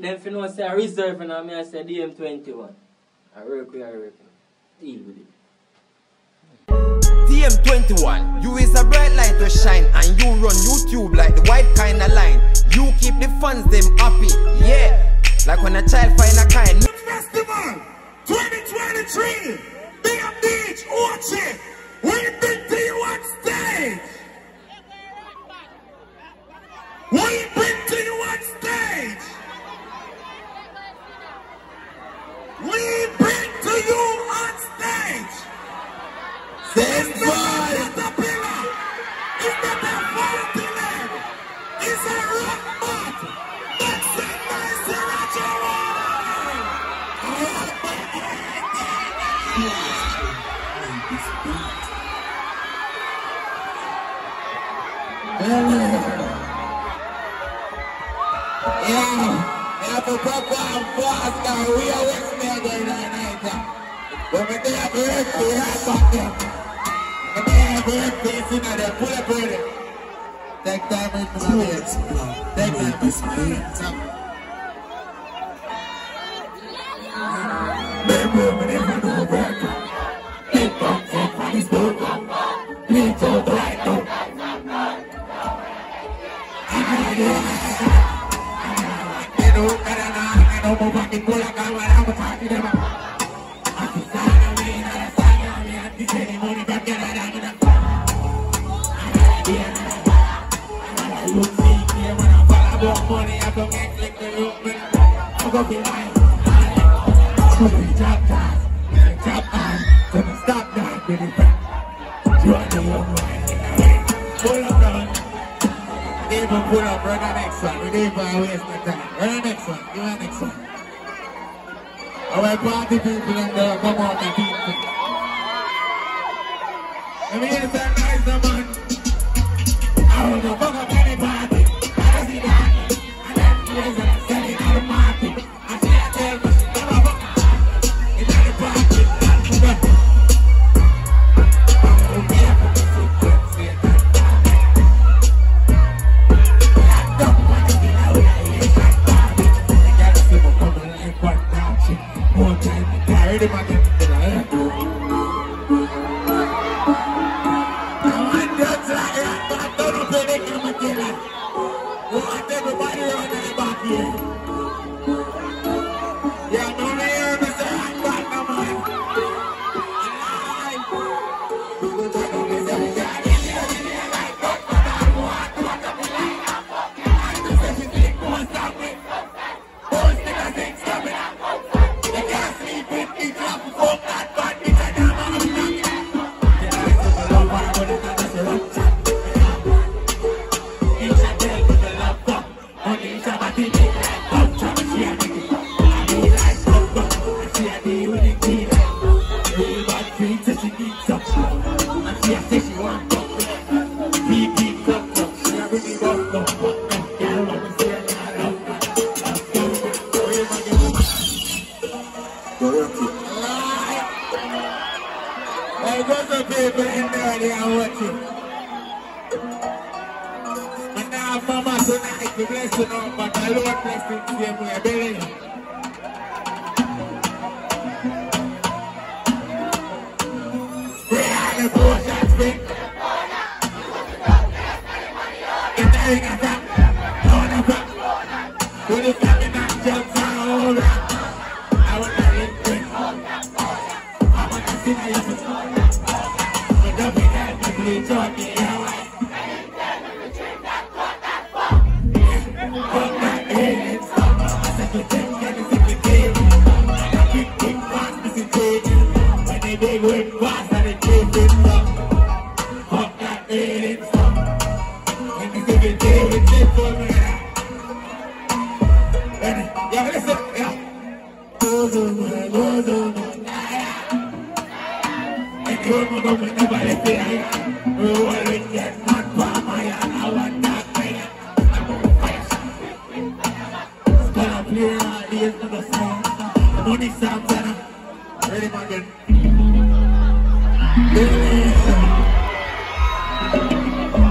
Then if you know say I reserve and I say DM21. I work with deal with it. DM21, you is a bright light to shine, and you run YouTube like the white kind of line. You keep the fans them happy, yeah. Like when a child find a kind. Festival 2023, BM Orchard. We bring to you on stage. We bring to you on stage. We bring to you on stage. Stand by. It's the pillar. It's the defaulting leg. It's a rock mat. That's it, Mr. Roger. Yeah, for proper and fast now, we are West Melbourne tonight. When we have birthday, right back there. When we have birthday, see now they pull up with it. Take time with my mates. Take time with my mates. Never know better. Keep on for this book. Please don't write no. I know my fucking pull up. I'm talking about. Money, I don't act like the room. I'm gonna be like, I'm gonna drop down, drop on, gonna stop down, get it back. Join the young man. Pull up down. Even pull up, run the next one. We didn't even waste my time. Run the next one, give me the next one. Our party people in there, come on, the people. Let me hear some nice, man. I don't know, fuck up any party.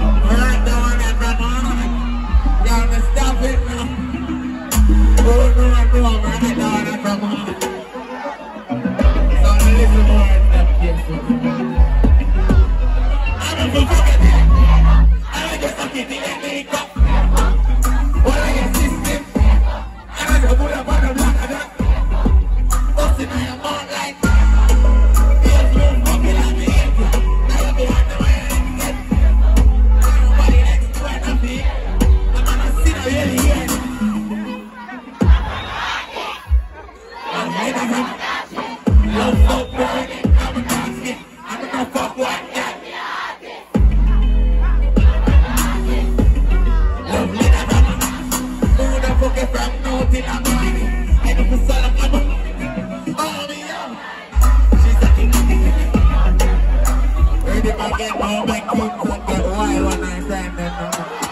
Oh no. Don't make kids get wild when I say that.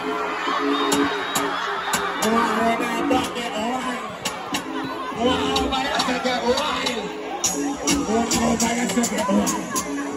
Why when I don't get wild? Why when I get wild? Why when I get wild?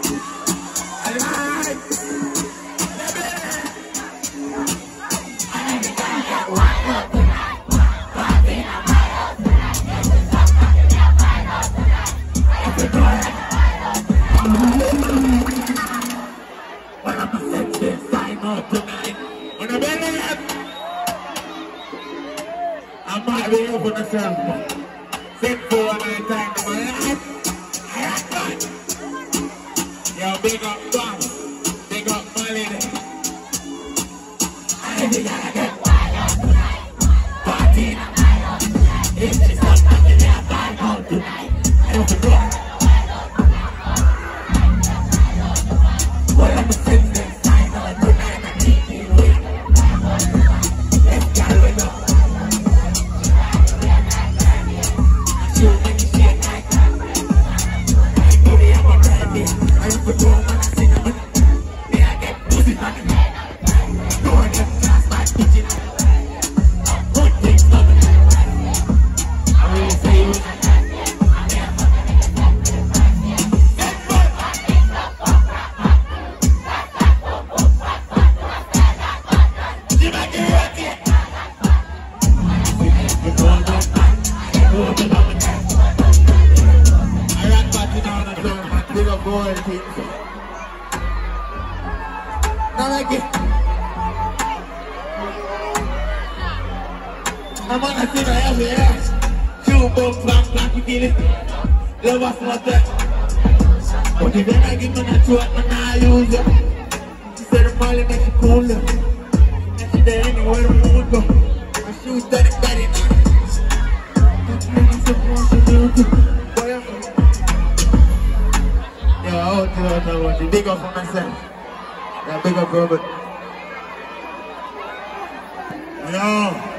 I might be able to myself. Sit for a night time to my life. I have fun. Yo, big up Bob. Big up my lady. I think I get wild tonight. Party tonight. If it's not something that I find out tonight, I don't forget. What I'm saying is I know tonight I need you with. Let's go with us. I'm on a sinner every ass. Two bones, black, you feel it. Love us not that. But if I give me a throat, I use it. She said the molly makes you cool. And she there anywhere the moon go. And she was steady now. Yo, I want to big up for myself. Yeah, big up, Robert. Yo.